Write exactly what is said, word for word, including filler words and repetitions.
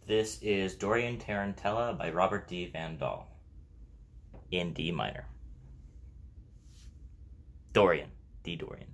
This is Dorian Tarantella by Robert D. Vandall in D minor. Dorian, D Dorian.